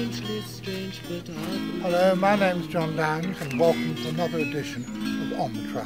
Hello, my name's John Downs and welcome to another edition of On the Track.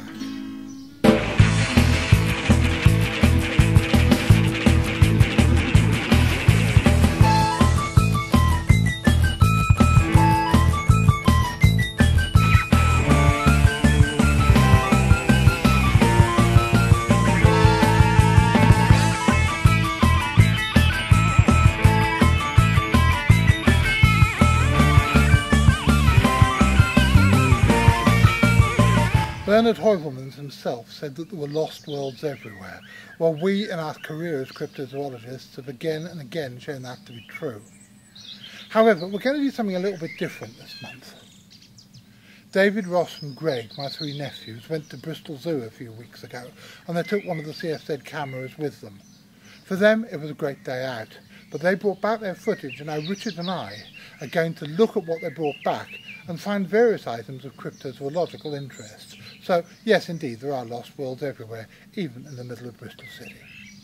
Bernard Heuvelmans himself said that there were lost worlds everywhere, while we in our career as cryptozoologists have again and again shown that to be true. However, we're going to do something a little bit different this month. David, Ross and Greg, my three nephews, went to Bristol Zoo a few weeks ago and they took one of the CFZ cameras with them. For them it was a great day out, but they brought back their footage and now Richard and I are going to look at what they brought back and find various items of cryptozoological interest. So, yes indeed, there are lost worlds everywhere, even in the middle of Bristol City.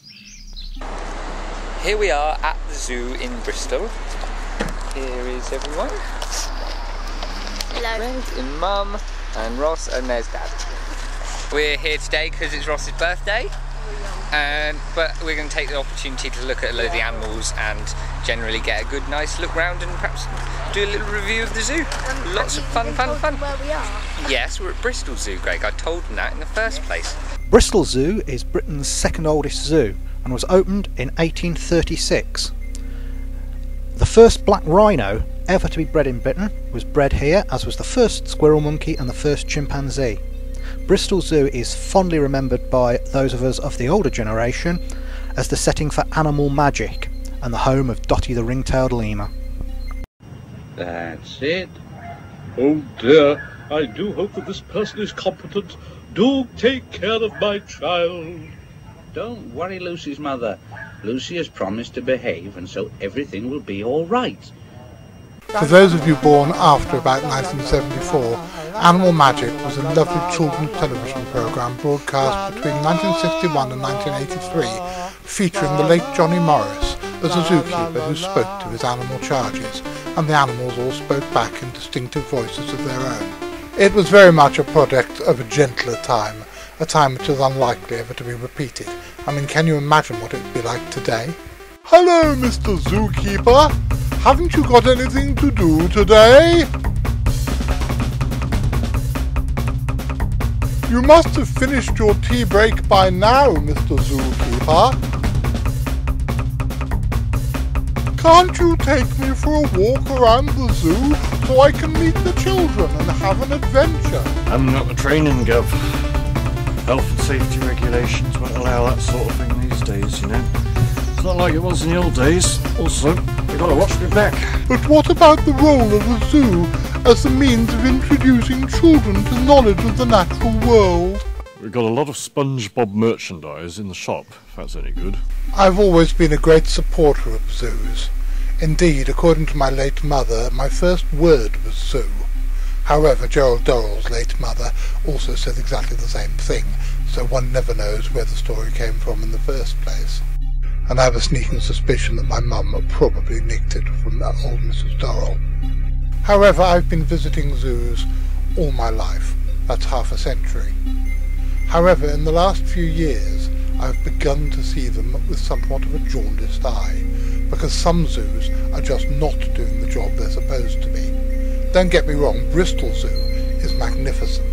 Here we are at the zoo in Bristol. Here is everyone. Hello. And Mum, and Ross, and there's Dad. We're here today because it's Ross's birthday, but we're going to take the opportunity to look at a load of the animals and generally get a good nice look round and perhaps do a little review of the zoo. Lots of fun. Where we are? Yes, we're at Bristol Zoo, Greg. I told them that in the first place. Bristol Zoo is Britain's second oldest zoo and was opened in 1836. The first black rhino ever to be bred in Britain was bred here, as was the first squirrel monkey and the first chimpanzee. Bristol Zoo is fondly remembered by those of us of the older generation as the setting for animal magic and the home of Dotty the ring-tailed lemur. That's it. Oh dear, I do hope that this person is competent. Do take care of my child. Don't worry, Lucy's mother. Lucy has promised to behave, and so everything will be all right. For those of you born after about 1974, Animal Magic was a lovely children's television programme broadcast between 1961 and 1983, featuring the late Johnny Morris as a zookeeper who spoke to his animal charges, and the animals all spoke back in distinctive voices of their own. It was very much a product of a gentler time, a time which is unlikely ever to be repeated. I mean, can you imagine what it would be like today? Hello, Mr. Zookeeper! Haven't you got anything to do today? You must have finished your tea break by now, Mr. Zookeeper. Can't you take me for a walk around the zoo so I can meet the children and have an adventure? I'm not a training gov. Health and safety regulations won't allow that sort of thing these days, you know. It's not like it was in the old days. Also, you've got to watch me back. But what about the role of the zoo as the means of introducing children to knowledge of the natural world? We've got a lot of SpongeBob merchandise in the shop, if that's any good. I've always been a great supporter of zoos. Indeed, according to my late mother, my first word was zoo. However, Gerald Dorrell's late mother also said exactly the same thing, so one never knows where the story came from in the first place. And I have a sneaking suspicion that my mum probably nicked it from old Mrs. Dorrell. However, I've been visiting zoos all my life. That's half a century. However, in the last few years, I've begun to see them with somewhat of a jaundiced eye, because some zoos are just not doing the job they're supposed to be. Don't get me wrong, Bristol Zoo is magnificent.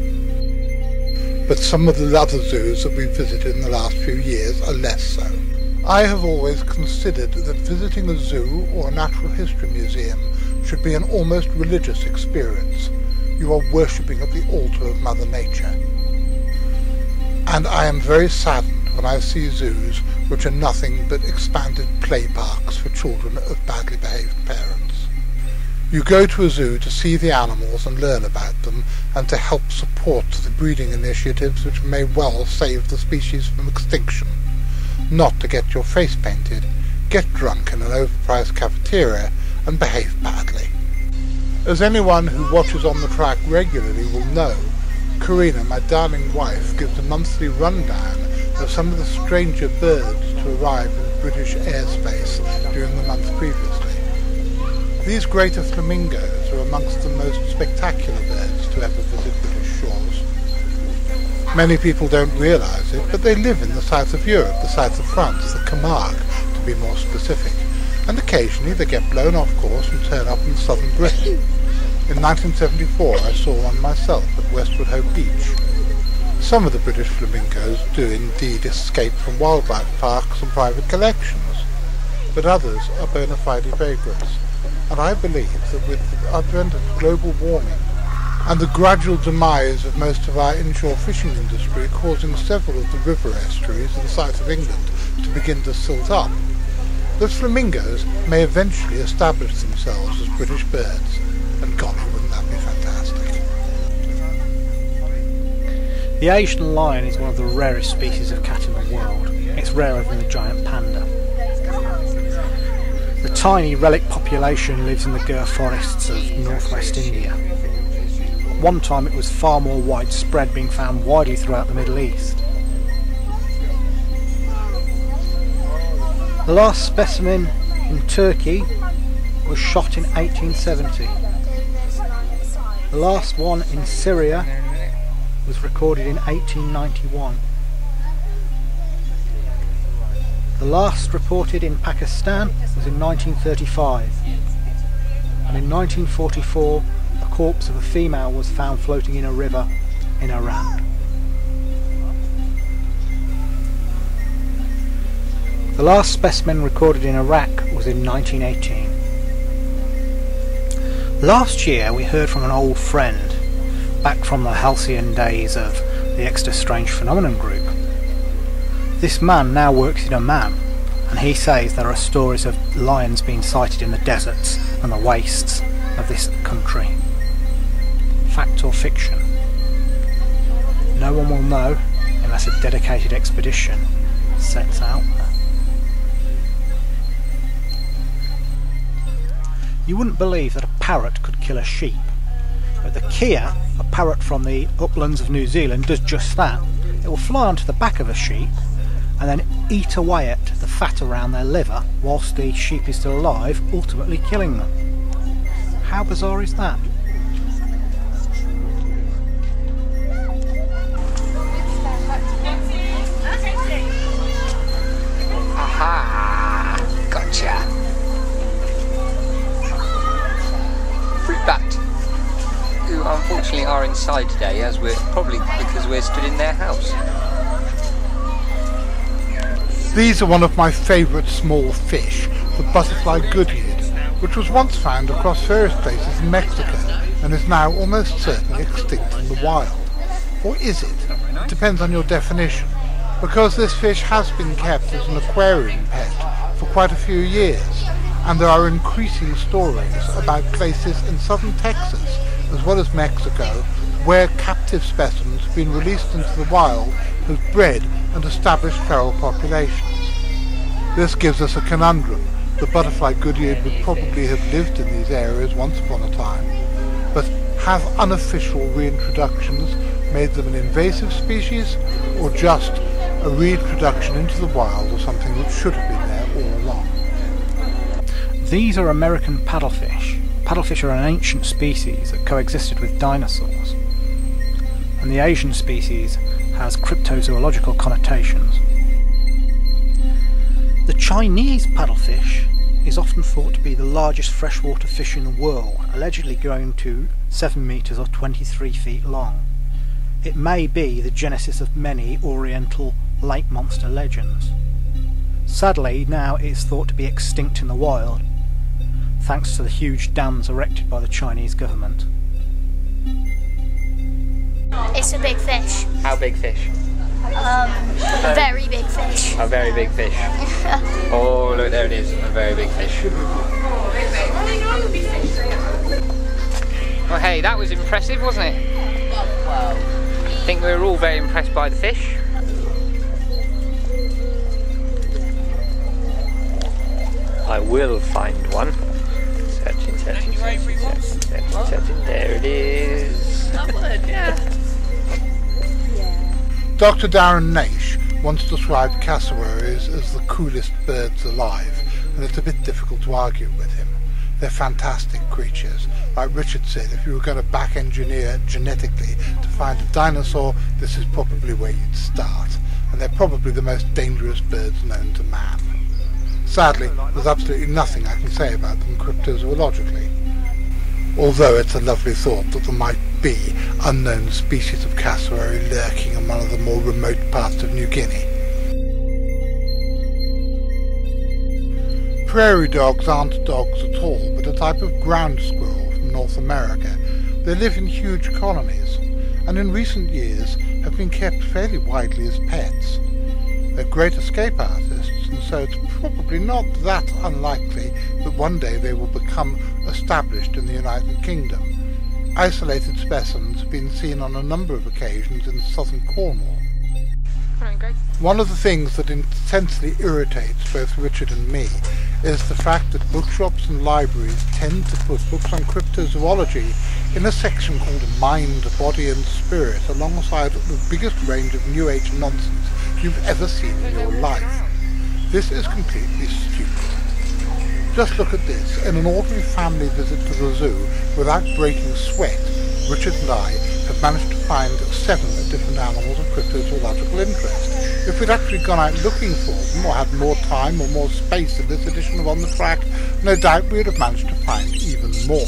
But some of the other zoos that we've visited in the last few years are less so. I have always considered that visiting a zoo or a natural history museum should be an almost religious experience. You are worshipping at the altar of Mother Nature. And I am very saddened when I see zoos which are nothing but expanded play parks for children of badly behaved parents. You go to a zoo to see the animals and learn about them, and to help support the breeding initiatives which may well save the species from extinction. Not to get your face painted, get drunk in an overpriced cafeteria, and behave badly. As anyone who watches On the Track regularly will know, Corinna, my darling wife, gives a monthly rundown of some of the stranger birds to arrive in British airspace during the month previously. These greater flamingos are amongst the most spectacular birds to ever visit British shores. Many people don't realise it, but they live in the south of Europe, the south of France, the Camargue to be more specific, and occasionally they get blown off course and turn up in southern Britain. In 1974 I saw one myself at Westwood Hope Beach. Some of the British flamingos do indeed escape from wildlife parks and private collections, but others are bona fide vagrants. And I believe that with the advent of global warming and the gradual demise of most of our inshore fishing industry causing several of the river estuaries in the south of England to begin to silt up, the flamingos may eventually establish themselves as British birds. And golly, wouldn't that be fantastic? The Asian lion is one of the rarest species of cat in the world. It's rarer than the giant panda. The tiny relic population lives in the Gir forests of northwest India. One time it was far more widespread, being found widely throughout the Middle East. The last specimen in Turkey was shot in 1870. The last one in Syria was recorded in 1891. The last reported in Pakistan was in 1935, and in 1944 the corpse of a female was found floating in a river in Iran. The last specimen recorded in Iraq was in 1918. Last year we heard from an old friend, back from the halcyon days of the Extra Strange Phenomenon group. This man now works in Oman, and he says there are stories of lions being sighted in the deserts and the wastes of this country. Fact or fiction? No one will know unless a dedicated expedition sets out there. You wouldn't believe that a parrot could kill a sheep, but the kia, a parrot from the uplands of New Zealand, does just that. It will fly onto the back of a sheep and then eat away at the fat around their liver whilst the sheep is still alive, ultimately killing them. How bizarre is that? Aha! Gotcha! Fruit bat, who unfortunately are inside today, as we're probably because we're stood in their house. These are one of my favourite small fish, the butterfly goodeids, which was once found across various places in Mexico and is now almost certainly extinct in the wild. Or is it? It depends on your definition, because this fish has been kept as an aquarium pet for quite a few years, and there are increasing stories about places in southern Texas as well as Mexico where captive specimens have been released into the wild, have bred and established feral populations. This gives us a conundrum. The butterfly goodyeid would probably have lived in these areas once upon a time, but have unofficial reintroductions made them an invasive species, or just a reintroduction into the wild of something that should have been there all along? These are American paddlefish. Paddlefish are an ancient species that coexisted with dinosaurs, and the Asian species has cryptozoological connotations. The Chinese paddlefish is often thought to be the largest freshwater fish in the world, allegedly growing to 7 metres or 23 feet long. It may be the genesis of many oriental lake monster legends. Sadly, now it is thought to be extinct in the wild, thanks to the huge dams erected by the Chinese government. It's a big fish. How big fish? A very big fish. A very big fish. Oh, look, there it is. A very big fish. Well, hey, that was impressive, wasn't it? I think we were all very impressed by the fish. I will find one. Searching. There it is. That would, yeah. Dr. Darren Naish once described cassowaries as the coolest birds alive, and it's a bit difficult to argue with him. They're fantastic creatures. Like Richard said, if you were going to back engineer genetically to find a dinosaur, this is probably where you'd start. And they're probably the most dangerous birds known to man. Sadly, there's absolutely nothing I can say about them cryptozoologically. Although it's a lovely thought that there might be unknown species of cassowary lurking in one of the more remote parts of New Guinea. Prairie dogs aren't dogs at all, but a type of ground squirrel from North America. They live in huge colonies, and in recent years have been kept fairly widely as pets. They're great escape artists, and so it's probably not that unlikely that one day they will become established in the United Kingdom. Isolated specimens have been seen on a number of occasions in southern Cornwall. One of the things that intensely irritates both Richard and me is the fact that bookshops and libraries tend to put books on cryptozoology in a section called Mind, Body and Spirit alongside the biggest range of New Age nonsense you've ever seen in your life. This is completely stupid. Just look at this. In an ordinary family visit to the zoo, without breaking sweat, Richard and I have managed to find 7 different animals of cryptozoological interest. If we'd actually gone out looking for them, or had more time or more space in this edition of On the Track, no doubt we would have managed to find even more.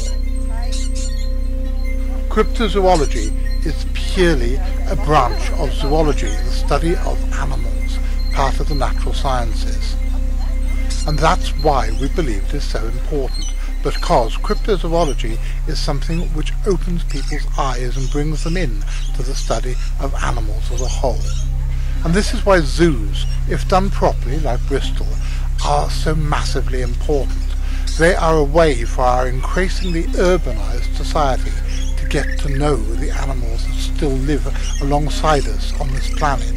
Cryptozoology is purely a branch of zoology, the study of animals, part of the natural sciences. And that's why we believe it is so important, because cryptozoology is something which opens people's eyes and brings them in to the study of animals as a whole. And this is why zoos, if done properly, like Bristol, are so massively important. They are a way for our increasingly urbanised society to get to know the animals that still live alongside us on this planet.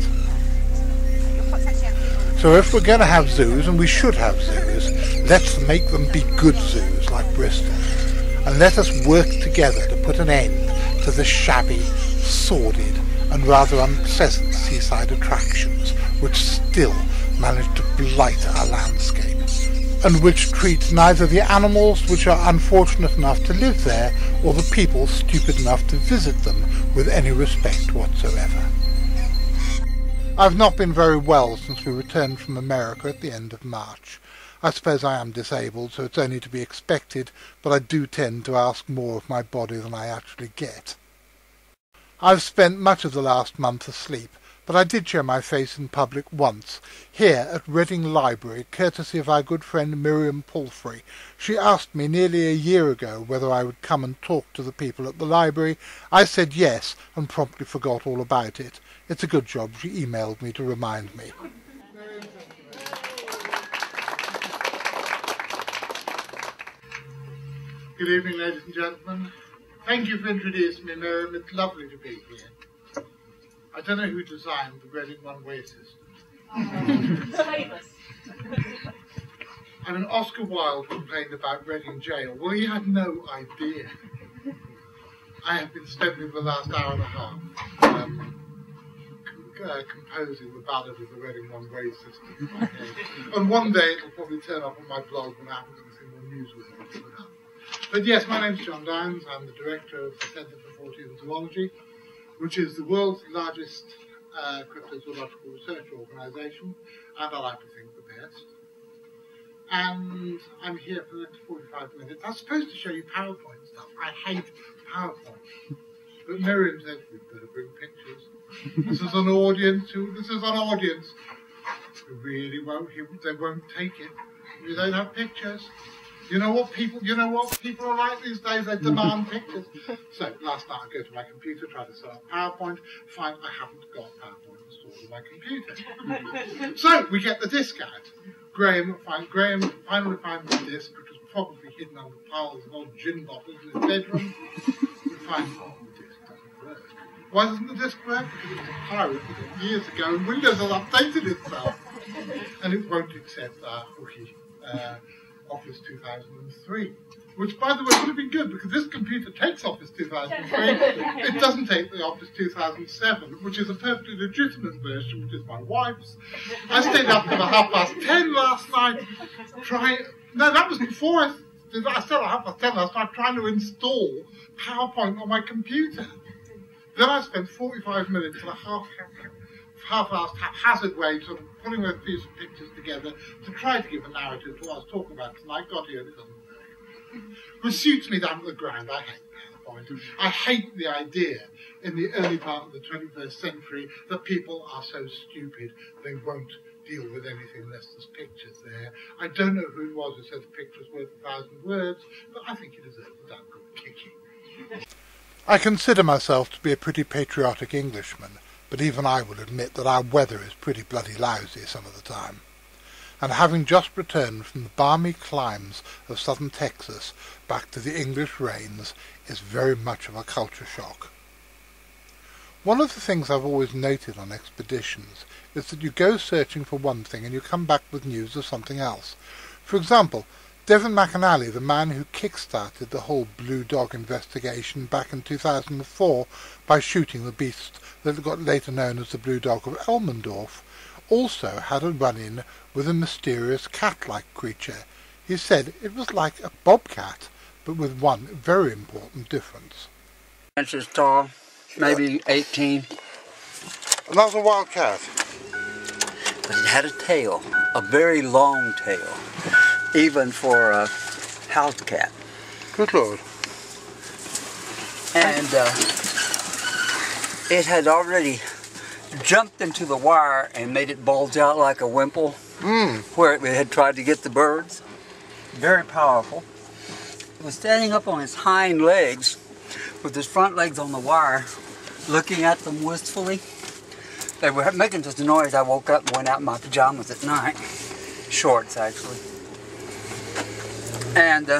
So if we're going to have zoos, and we should have zoos, let's make them be good zoos like Bristol. And let us work together to put an end to the shabby, sordid and rather unpleasant seaside attractions which still manage to blight our landscape, and which treat neither the animals which are unfortunate enough to live there or the people stupid enough to visit them with any respect whatsoever. I've not been very well since we returned from America at the end of March. I suppose I am disabled, so it's only to be expected, but I do tend to ask more of my body than I actually get. I've spent much of the last month asleep, but I did show my face in public once, here at Reading Library, courtesy of our good friend Miriam Palfrey. She asked me nearly a year ago whether I would come and talk to the people at the library. I said yes, and promptly forgot all about it. It's a good job she emailed me to remind me. Good evening, ladies and gentlemen. Thank you for introducing me, Miriam. It's lovely to be here. I don't know who designed the Reading one-way system. I mean, Oscar Wilde complained about Reading Jail. Well, he had no idea. I have been spending the last hour and a half composing the ballad of the Reading one-way system. And one day it'll probably turn up on my blog when I haven't got anything more newsworthy to put up. But yes, my name's John Downs. I'm the director of the Centre for Fortean Zoology, which is the world's largest cryptozoological research organisation, and I like to think the best. And I'm here for the next 45 minutes. I was supposed to show you PowerPoint stuff. I hate PowerPoint. But Miriam said we'd better bring pictures. This is an audience who really won't, they won't take it. We don't have pictures. You know what people are like these days, they demand pictures. So last night I go to my computer, try to set up PowerPoint, find I haven't got PowerPoint installed on my computer. So we get the disk out. Graham finally finds the disk, which was probably hidden under piles of old gin bottles in his bedroom. We find the disk doesn't work. Why doesn't the disk work? Because it was a pirate years ago and Windows has updated itself. And it won't accept hooky Office 2003, which by the way would have been good because this computer takes Office 2003, it doesn't take the Office 2007, which is a perfectly legitimate version, which is my wife's. I stayed up till 10:30 last night trying, no, that was before I still have to tell us, I'm trying to install PowerPoint on my computer. Then I spent 45 minutes in a half-assed, haphazard way, sort of putting those piece of pictures together to try to give a narrative to what I was talking about tonight. Got here and it doesn't work. Which suits me down to the ground. I hate PowerPoint. I hate the idea in the early part of the 21st century that people are so stupid they won't deal with anything unless there's pictures there. I don't know who it was who said the picture's worth 1,000 words, but I think he deserves a damn good kicking. I consider myself to be a pretty patriotic Englishman, but even I will admit that our weather is pretty bloody lousy some of the time. And having just returned from the balmy climes of southern Texas back to the English rains is very much of a culture shock. One of the things I've always noted on expeditions is that you go searching for one thing and you come back with news of something else. For example, Devon McAnally, the man who kick-started the whole Blue Dog investigation back in 2004 by shooting the beast that got later known as the Blue Dog of Elmendorf, also had a run-in with a mysterious cat-like creature. He said it was like a bobcat, but with one very important difference. Inches tall, maybe 18. And that was a wild cat? But it had a tail, a very long tail, even for a house cat. Good Lord. And it had already jumped into the wire and made it bulge out like a wimple, where it had tried to get the birds. Very powerful. It was standing up on its hind legs with his front legs on the wire, looking at them wistfully. They were making just a noise. I woke up and went out in my pajamas at night. Shorts, actually. And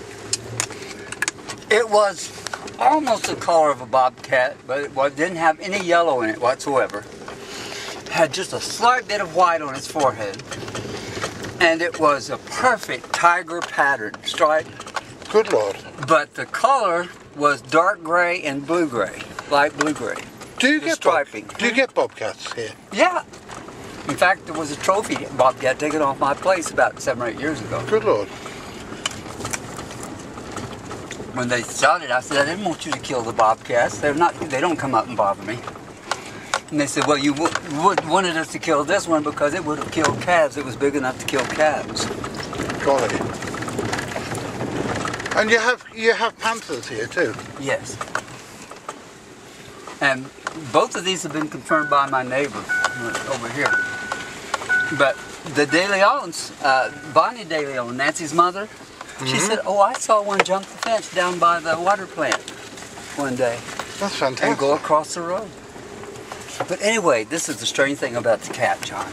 it was almost the color of a bobcat, but it didn't have any yellow in it whatsoever. Had just a slight bit of white on its forehead. And it was a perfect tiger pattern stripe. Good Lord. But the color was dark gray and blue gray, light blue gray. Do you get striping? Do you get bobcats here? Yeah. In fact, there was a trophy bobcat taken off my place about 7 or 8 years ago. Good Lord. When they shot it, I said, I didn't want you to kill the bobcats. They don't come up and bother me. And they said, well, you wanted us to kill this one because it would have killed calves. It was big enough to kill calves. Golly. And you have panthers here too? Yes. And both of these have been confirmed by my neighbor over here. But the De Leons, Bonnie De Leon, Nancy's mother, she said, oh, I saw one jump the fence down by the water plant one day. That's fantastic. And go across the road. But anyway, this is the strange thing about the cat, John.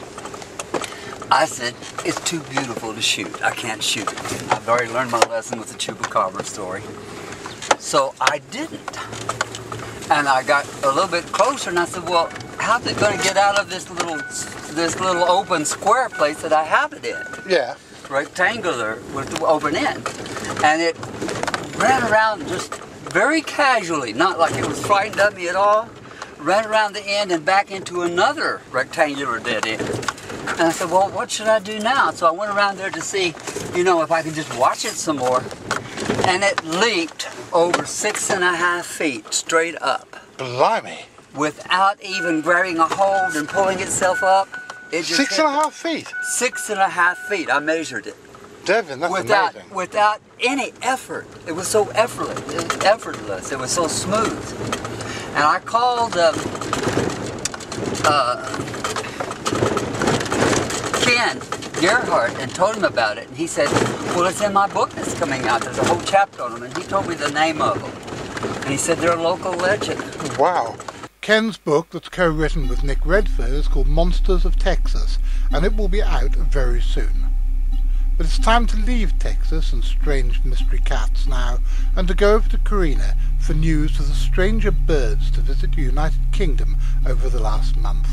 I said, it's too beautiful to shoot. I can't shoot it. I've already learned my lesson with the chupacabra story. So I didn't. And I got a little bit closer and I said, well, how's it going to get out of this little open square place that I have it in? Yeah. Rectangular with the open end. And it ran around just very casually, not like it was frightened of me at all. Ran around the end and back into another rectangular dead end. And I said, well, what should I do now? So I went around there to see, you know, if I could just watch it some more. And it leaped over 6.5 feet straight up. Blimey. Without even grabbing a hold and pulling itself up. It just 6.5 feet? 6.5 feet. I measured it. Devon, that's amazing. Without any effort. It was so effortless. It was so smooth. And I called Ken Gerhardt and told him about it. And he said, well, it's in my book that's coming out. There's a whole chapter on them. And he told me the name of them. And he said they're a local legend. Wow. Ken's book that's co-written with Nick Redford is called Monsters of Texas, and it will be out very soon. But it's time to leave Texas and strange mystery cats now, and to go over to Corinna for news of the stranger birds to visit the United Kingdom over the last month.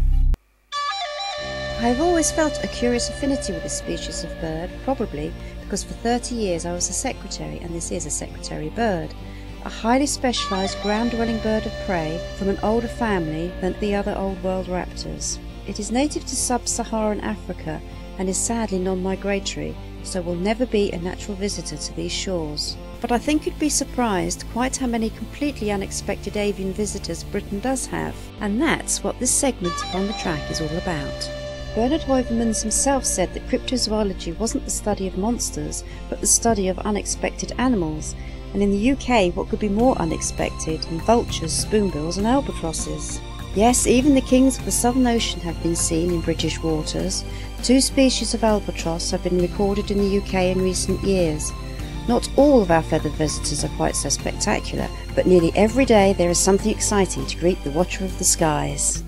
I've always felt a curious affinity with this species of bird, probably because for 30 years I was a secretary, and this is a secretary bird. A highly specialised ground-dwelling bird of prey from an older family than the other Old World raptors. It is native to sub-Saharan Africa and is sadly non-migratory, so will never be a natural visitor to these shores. But I think you'd be surprised quite how many completely unexpected avian visitors Britain does have, and that's what this segment of On the Track is all about. Bernard Heuvelmans himself said that cryptozoology wasn't the study of monsters, but the study of unexpected animals, and in the UK what could be more unexpected than vultures, spoonbills and albatrosses? Yes, even the kings of the Southern Ocean have been seen in British waters. 2 species of albatross have been recorded in the UK in recent years. Not all of our feathered visitors are quite so spectacular, but nearly every day there is something exciting to greet the watcher of the skies.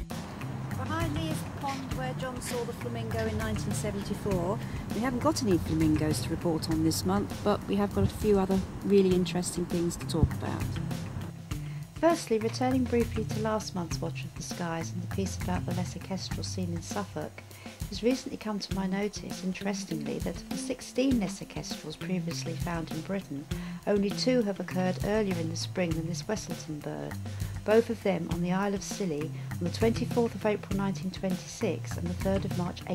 Behind me is the pond where John saw the flamingo in 1974. We haven't got any flamingos to report on this month, but we have got a few other really interesting things to talk about. Firstly, returning briefly to last month's Watcher of the Skies and the piece about the lesser kestrel seen in Suffolk, it has recently come to my notice, interestingly, that of the 16 lesser kestrels previously found in Britain, only 2 have occurred earlier in the spring than this Westleton bird, both of them on the Isle of Scilly on the 24th of April 1926 and the 3rd of March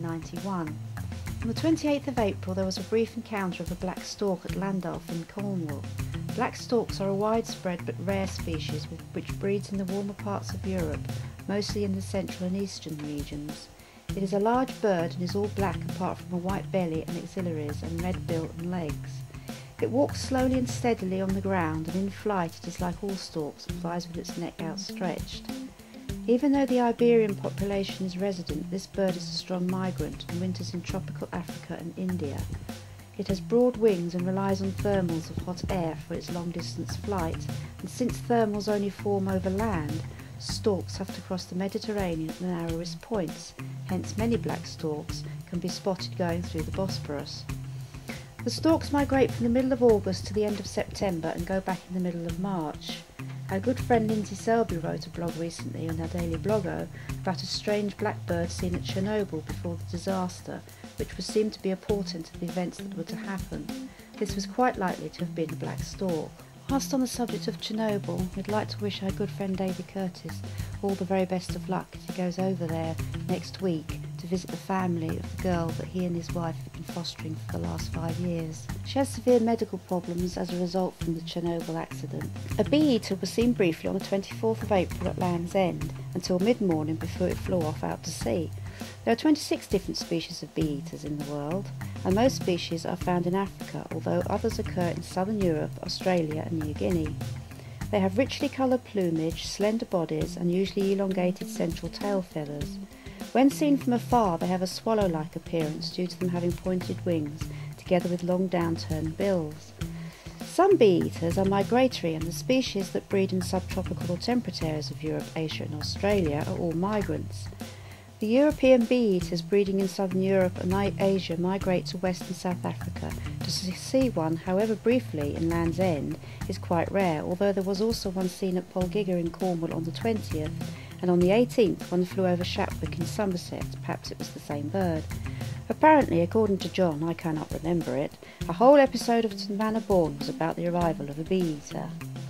1891. On the 28th of April there was a brief encounter of a black stork at Landulph in Cornwall. Black storks are a widespread but rare species which breeds in the warmer parts of Europe, mostly in the central and eastern regions. It is a large bird and is all black apart from a white belly and axillaries and red bill and legs. It walks slowly and steadily on the ground, and in flight it is like all storks, it flies with its neck outstretched. Even though the Iberian population is resident, this bird is a strong migrant and winters in tropical Africa and India. It has broad wings and relies on thermals of hot air for its long-distance flight, and since thermals only form over land, storks have to cross the Mediterranean at the narrowest points, hence many black storks can be spotted going through the Bosphorus. The storks migrate from the middle of August to the end of September and go back in the middle of March. Our good friend Lindsay Selby wrote a blog recently on our daily bloggo about a strange blackbird seen at Chernobyl before the disaster, which was seemed to be a portent of the events that were to happen. This was quite likely to have been a black stork. Whilst on the subject of Chernobyl, we'd like to wish our good friend Davy Curtis all the very best of luck as he goes over there next week to visit the family of the girl that he and his wife have been fostering for the last 5 years. She has severe medical problems as a result from the Chernobyl accident. A bee-eater was seen briefly on the 24th of April at Land's End until mid-morning before it flew off out to sea. There are 26 different species of bee-eaters in the world, and most species are found in Africa, although others occur in southern Europe, Australia and New Guinea. They have richly coloured plumage, slender bodies and usually elongated central tail feathers. When seen from afar they have a swallow-like appearance due to them having pointed wings, together with long downturned bills. Some bee-eaters are migratory, and the species that breed in subtropical or temperate areas of Europe, Asia and Australia are all migrants. The European bee-eaters breeding in southern Europe and Asia migrate to West and South Africa. To see one, however briefly, in Land's End is quite rare, although there was also one seen at Polgiga in Cornwall on the 20th, and on the 18th one flew over Shapwick in Somerset. Perhaps it was the same bird. Apparently, according to John, I cannot remember it, a whole episode of Savannah Bourne was about the arrival of a bee-eater.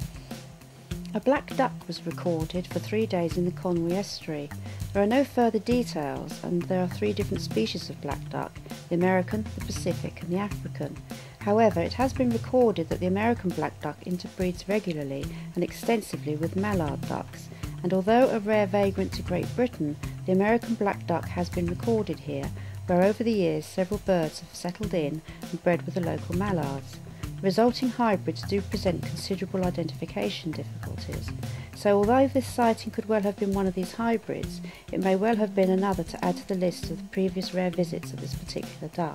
A black duck was recorded for 3 days in the Conwy estuary. There are no further details, and there are 3 different species of black duck, the American, the Pacific and the African. However, it has been recorded that the American black duck interbreeds regularly and extensively with mallard ducks, and although a rare vagrant to Great Britain, the American black duck has been recorded here, where over the years several birds have settled in and bred with the local mallards. The resulting hybrids do present considerable identification difficulties, so although this sighting could well have been one of these hybrids, it may well have been another to add to the list of the previous rare visits of this particular duck.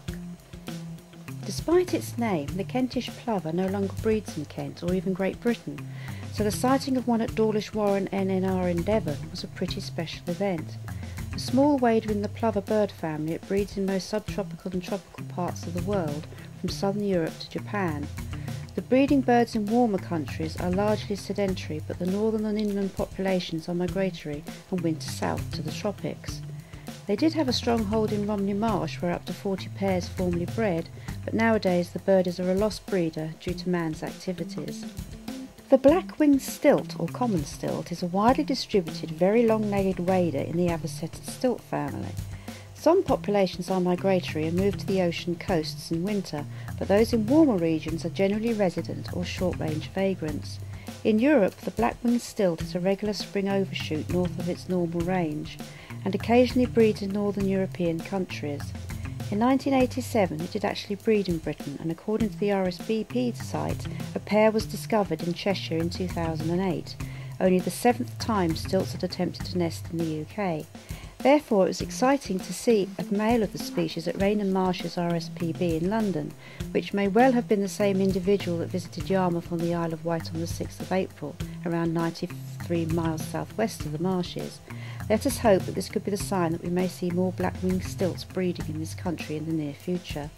Despite its name, the Kentish plover no longer breeds in Kent or even Great Britain, so the sighting of one at Dawlish Warren NNR in Devon was a pretty special event. A small wader in the plover bird family, it breeds in most subtropical and tropical parts of the world, from southern Europe to Japan. The breeding birds in warmer countries are largely sedentary, but the northern and inland populations are migratory and winter south to the tropics. They did have a stronghold in Romney Marsh where up to 40 pairs formerly bred, but nowadays the bird is a lost breeder due to man's activities. The black-winged stilt, or common stilt, is a widely distributed, very long-legged wader in the avocetid stilt family. Some populations are migratory and move to the ocean coasts in winter, but those in warmer regions are generally resident or short-range vagrants. In Europe, the black-winged stilt is a regular spring overshoot north of its normal range, and occasionally breeds in northern European countries. In 1987 it did actually breed in Britain, and according to the RSPB site, a pair was discovered in Cheshire in 2008, only the 7th time stilts had attempted to nest in the UK. Therefore it was exciting to see a male of the species at Rainham Marshes RSPB in London, which may well have been the same individual that visited Yarmouth on the Isle of Wight on the 6th of April, around 93 miles southwest of the marshes. Let us hope that this could be the sign that we may see more black-winged stilts breeding in this country in the near future.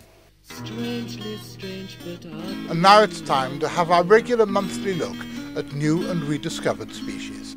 Strangely strange, and now it's time to have our regular monthly look at new and rediscovered species.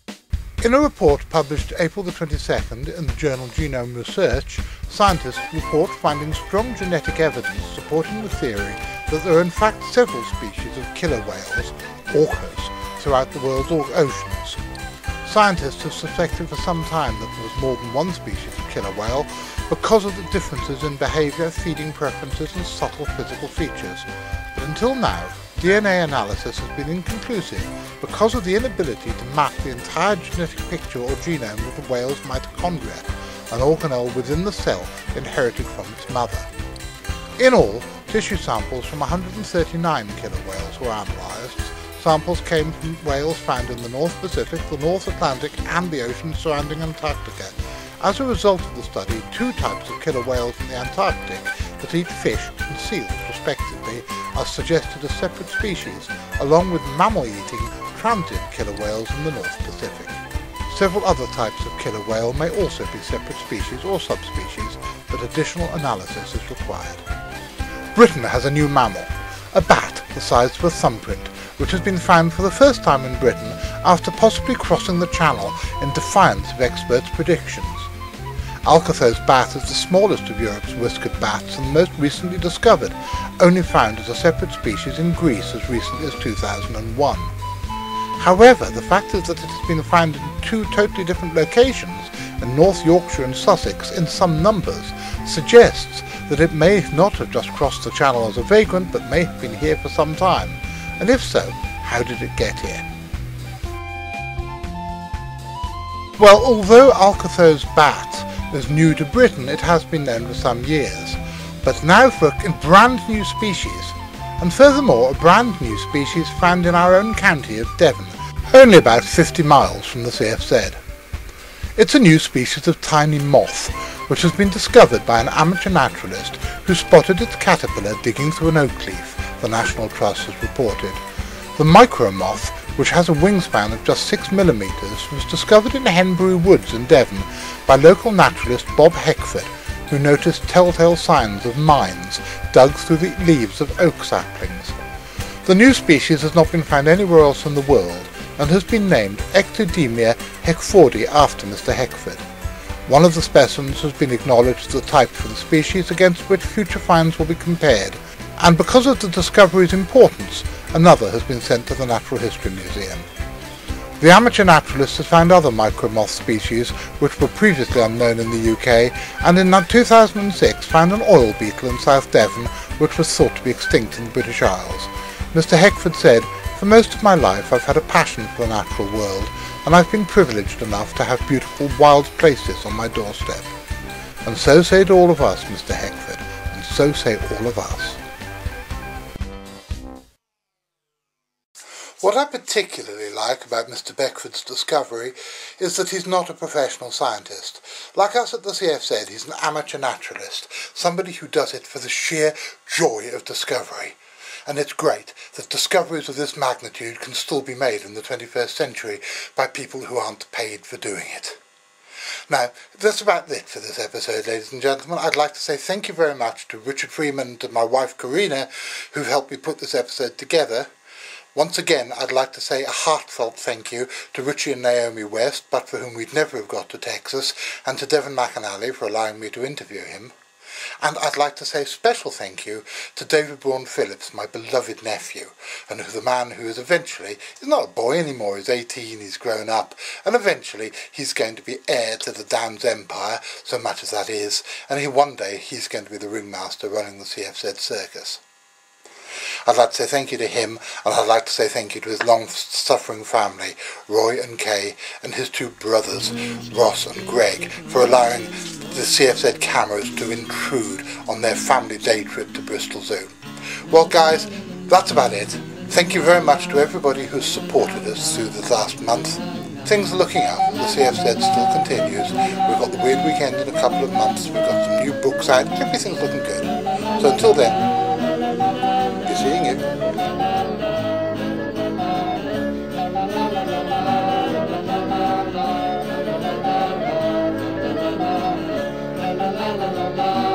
In a report published April the 22nd in the journal Genome Research, scientists report finding strong genetic evidence supporting the theory that there are in fact several species of killer whales, orcas, throughout the world's oceans. Scientists have suspected for some time that there was more than one species of killer whale because of the differences in behaviour, feeding preferences and subtle physical features. But until now, DNA analysis has been inconclusive because of the inability to map the entire genetic picture or genome of the whale's mitochondria, an organelle within the cell inherited from its mother. In all, tissue samples from 139 killer whales were analysed. Samples came from whales found in the North Pacific, the North Atlantic and the oceans surrounding Antarctica. As a result of the study, two types of killer whales in the Antarctic that eat fish and seals respectively are suggested as separate species, along with mammal-eating transient killer whales in the North Pacific. Several other types of killer whale may also be separate species or subspecies, but additional analysis is required. Britain has a new mammal, a bat the size of a thumbprint, which has been found for the first time in Britain after possibly crossing the Channel in defiance of experts' predictions. Alcathoz bat is the smallest of Europe's whiskered bats and most recently discovered, only found as a separate species in Greece as recently as 2001. However, the fact is that it has been found in two totally different locations, in North Yorkshire and Sussex, in some numbers, suggests that it may not have just crossed the Channel as a vagrant, but may have been here for some time. And if so, how did it get here? Well, although Alcathoz bat is new to Britain, it has been known for some years, but now for a brand new species, and furthermore a brand new species found in our own county of Devon, only about 50 miles from the CFZ. It's a new species of tiny moth, which has been discovered by an amateur naturalist who spotted its caterpillar digging through an oak leaf, the National Trust has reported. The micro moth, which has a wingspan of just 6 millimeters, was discovered in Henbury Woods in Devon by local naturalist Bob Heckford, who noticed telltale signs of mines dug through the leaves of oak saplings. The new species has not been found anywhere else in the world and has been named Ectodemia heckfordi after Mr. Heckford. One of the specimens has been acknowledged as the type for the species against which future finds will be compared, and because of the discovery's importance, another has been sent to the Natural History Museum. The amateur naturalist has found other micromoth species which were previously unknown in the UK, and in 2006 found an oil beetle in South Devon which was thought to be extinct in the British Isles. Mr. Heckford said, "For most of my life I've had a passion for the natural world, and I've been privileged enough to have beautiful wild places on my doorstep." And so say all of us, Mr. Heckford, and so say all of us. What I particularly like about Mr. Beckford's discovery is that he's not a professional scientist. Like us at the CFZ, he's an amateur naturalist, somebody who does it for the sheer joy of discovery. And it's great that discoveries of this magnitude can still be made in the 21st century by people who aren't paid for doing it. Now, that's about it for this episode, ladies and gentlemen. I'd like to say thank you very much to Richard Freeman and to my wife Corinna, who helped me put this episode together. Once again, I'd like to say a heartfelt thank you to Richie and Naomi West, but for whom we'd never have got to Texas, and to Devon McAnally for allowing me to interview him. And I'd like to say a special thank you to David Bourne Phillips, my beloved nephew, and the man who is eventually, he's not a boy anymore, he's 18, he's grown up, and eventually he's going to be heir to the Downs Empire, so much as that is, and one day he's going to be the ringmaster running the CFZ circus. I'd like to say thank you to him, and I'd like to say thank you to his long-suffering family, Roy and Kay, and his two brothers, Ross and Greg, for allowing the CFZ cameras to intrude on their family day trip to Bristol Zoo. Well guys, that's about it. Thank you very much to everybody who's supported us through the last month. Things are looking up, the CFZ still continues, we've got the Weird Weekend in a couple of months, we've got some new books out, everything's looking good. So until then, be seeing you.